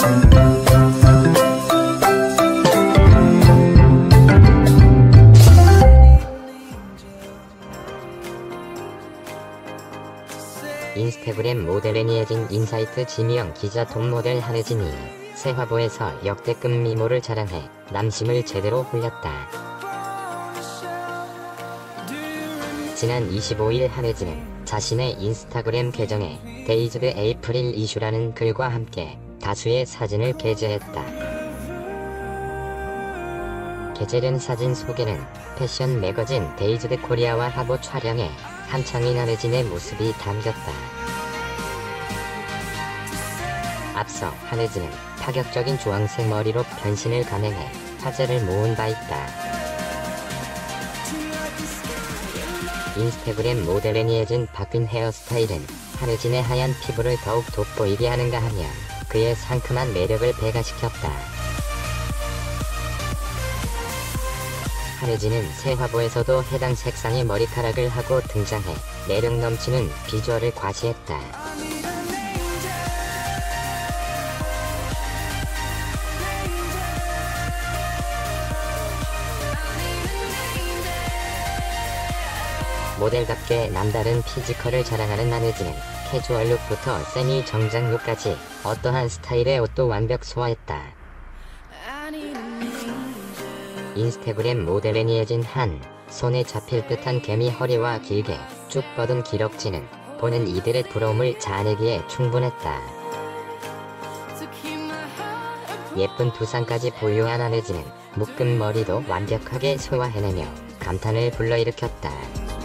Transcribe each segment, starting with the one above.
인스타그램 모델 애니에진 인사이트 지미영 기자 톱모델 한혜진이 새 화보에서 역대급 미모를 자랑해 남심을 제대로 홀렸다. 지난 25일 한혜진은 자신의 인스타그램 계정에 데이즈드 에이프릴 이슈라는 글과 함께 다수의 사진을 게재했다. 게재된 사진 속에는 패션 매거진 데이즈드 코리아와 화보 촬영에 한창인 한혜진의 모습이 담겼다. 앞서 한혜진은 파격적인 주황색 머리로 변신을 감행해 화제를 모은 바 있다. 인스타그램 모델 애니에진 바뀐 헤어스타일은 한혜진의 하얀 피부를 더욱 돋보이게 하는가 하며 그의 상큼한 매력을 배가시켰다. 한혜진은 새 화보에서도 해당 색상의 머리카락을 하고 등장해 매력 넘치는 비주얼을 과시했다. 모델답게 남다른 피지컬을 자랑하는 한혜진은 캐주얼 룩부터 세미 정장 룩까지 어떠한 스타일의 옷도 완벽 소화했다. 인스타그램 모델 애니에진 한 손에 잡힐 듯한 개미 허리와 길게 쭉 뻗은 기럭지는 보는 이들의 부러움을 자아내기에 충분했다. 예쁜 두상까지 보유한 한혜진은 묶은 머리도 완벽하게 소화해내며 감탄을 불러일으켰다.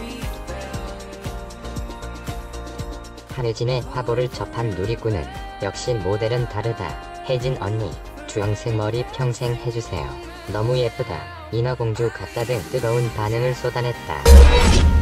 한혜진의 화보를 접한 누리꾼은 역시 모델은 다르다. 혜진 언니, 주황색 머리 평생 해주세요. 너무 예쁘다. 인어공주 같다 등 뜨거운 반응을 쏟아냈다.